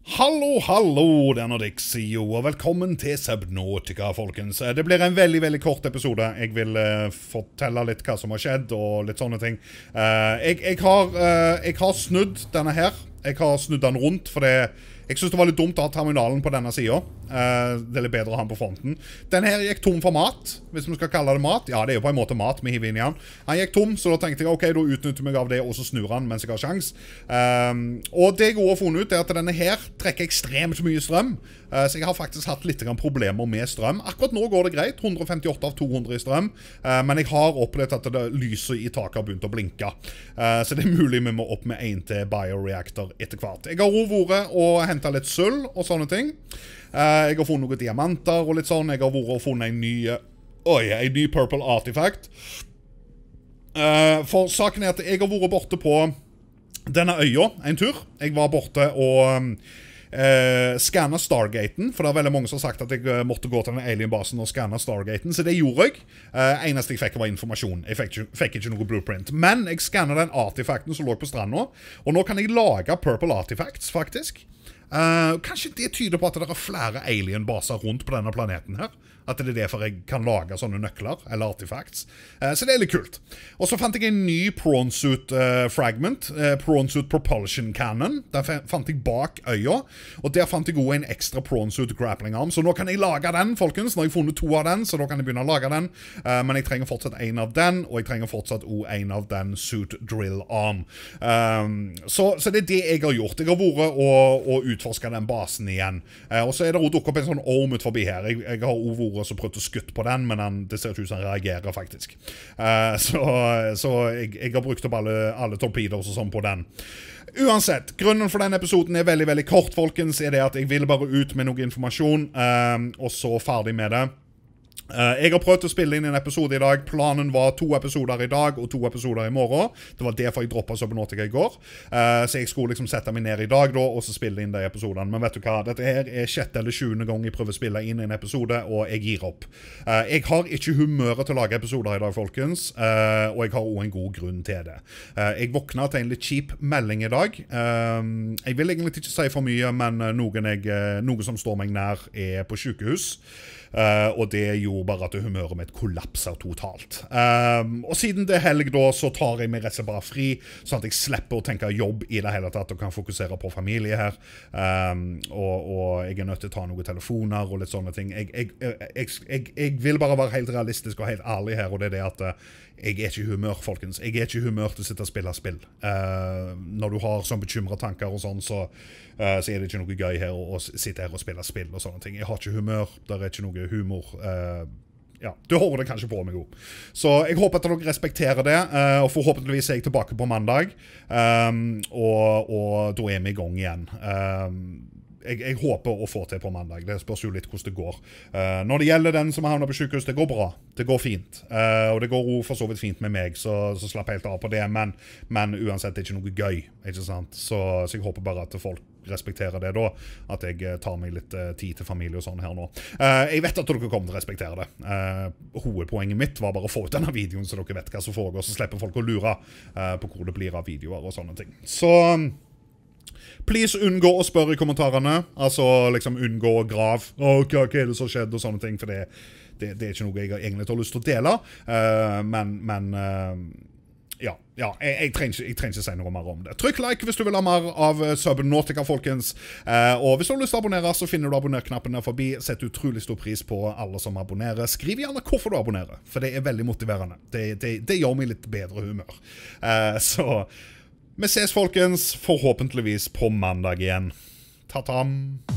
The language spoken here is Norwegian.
Hallo, hallo, det er Nordixio, og velkommen til Subnautica, folkens. Det blir en veldig, veldig kort episode. Jeg vil fortelle litt hva som har skjedd, og litt sånne ting. Jeg har snudd denne her. Jeg har snudd den rundt, for jeg synes det var litt dumt å ha terminalen på denne siden. Det er litt bedre å ha den på fronten. Den her gikk tom for mat, hvis vi skal kalle det mat. Ja, det er jo på en måte mat vi hiver inn i den. Han gikk tom, så da tenkte jeg, ok, da utnytter meg av det, og så snur han mens jeg har sjans. Og det jeg også har funnet ut er at denne her trekker ekstremt mye strøm. Så jeg har faktisk hatt litt problemer med strøm. Akkurat nå går det greit, 158 av 200 i strøm. Men jeg har opplevd at det lyset i taket har begynt å blinke. Så det er mulig vi må opp med en til bioreactor etter hvert. Jeg har også vært og hentet litt sølv og sånne ting. Jeg har funnet noen diamanter og litt sånn. Jeg har vært og funnet en ny purple artifact. For saken er at jeg har vært borte på denne øya en tur. Jeg var borte og scannet Stargaten, for det er veldig mange som har sagt at jeg måtte gå til den alienbasen og scanne Stargaten, så det gjorde jeg. Eneste jeg fikk var informasjon. Jeg fikk ikke noe blueprint. Men jeg scannet den artifacten som lå på stranda, og nå kan jeg lage purple artifacts, faktisk. Kanskje det tyder på at det er flere alienbaser rundt på denne planeten her. At det er derfor jeg kan lage sånne nøkler, eller artifacts. Så det er litt kult. Og så fant jeg en ny prawn suit fragment, prawn suit propulsion cannon. Den fant jeg bak øya, og der fant jeg også en ekstra prawn suit grappling arm. Så nå kan jeg lage den, folkens. Nå har jeg funnet 2 av den, så da kan jeg begynne å lage den. Men jeg trenger fortsatt en av den, og jeg trenger fortsatt også en av den suit drill arm. Så det er det jeg har gjort. Jeg har vært og utforsket den basen igjen. Og så er det også dukket opp en sånn orm ut forbi her. Jeg har også vært og prøvd å skutte på den, men det ser ut som han reagerer faktisk. Så jeg har brukt opp alle torpedoer og sånn på den. Uansett, grunnen for denne episoden er veldig, veldig kort, folkens, er det at jeg vil bare ut med noe informasjon, og så ferdig med det. Jeg har prøvd å spille inn en episode i dag. Planen var 2 episoder i dag og 2 episoder i morgen. Det var derfor jeg droppet Subnautica i går. Så jeg skulle liksom sette meg ned i dag da, og så spille inn de episodene. Men vet du hva? Dette her er 6. eller 7. gang jeg prøver å spille inn en episode, og jeg gir opp. Jeg har ikke humøret til å lage episoder i dag, folkens. Og jeg har også en god grunn til det. Jeg våknet til en litt kjip melding i dag. Jeg vil egentlig ikke si for mye, men noe som står meg nær er på sykehus. Og det gjorde bare at humøret mitt kollapser totalt. Og siden det er helg da, så tar jeg meg rett og slett bare fri, sånn at jeg slipper å tenke jobb i det hele tatt, og kan fokusere på familie her. Og jeg er nødt til å ta noen telefoner og litt sånne ting. Jeg vil bare være helt realistisk og helt ærlig her, og det er det at jeg er ikke i humør, folkens. Jeg er ikke i humør til å sitte og spille spill. Når du har sånn bekymrede tanker og sånn, så er det ikke noe gøy her å sitte her og spille spill og sånne ting. Jeg har ikke humør, det er ikke noe humor. Ja, du hører det kanskje på meg også. Så jeg håper at dere respekterer det, og forhåpentligvis er jeg tilbake på mandag, og da er vi i gang igjen. Jeg håper å få til på mandag. Det spørs jo litt hvordan det går. Når det gjelder den som havner på sykehus, det går bra. Det går fint. Og det går for så vidt fint med meg, så slapp helt av på det. Men uansett, det er ikke noe gøy, ikke sant? Så jeg håper bare at folk respekterer det da, at jeg tar meg litt tid til familie og sånn her nå. Jeg vet at dere kommer til å respektere det. Hovedpoenget mitt var bare å få ut denne videoen, så dere vet hva som foregår, så slipper folk å lure på hvor det blir av videoer og sånne ting. Så please unngå å spørre i kommentarene, altså liksom unngå å grav, hva er det som skjedde og sånne ting, for det er ikke noe jeg egentlig har lyst til å dele, men ja, jeg trenger ikke si noe mer om det. Trykk like hvis du vil ha mer av Subnautica, folkens, og hvis du har lyst til å abonnere, så finner du abonner-knappen der forbi. Sett utrolig stor pris på alle som abonnerer. Skriv gjerne hvorfor du abonnerer, for det er veldig motiverende. Det gjør meg litt bedre humør. Så vi ses, folkens, forhåpentligvis på mandag igjen. Ta-tam!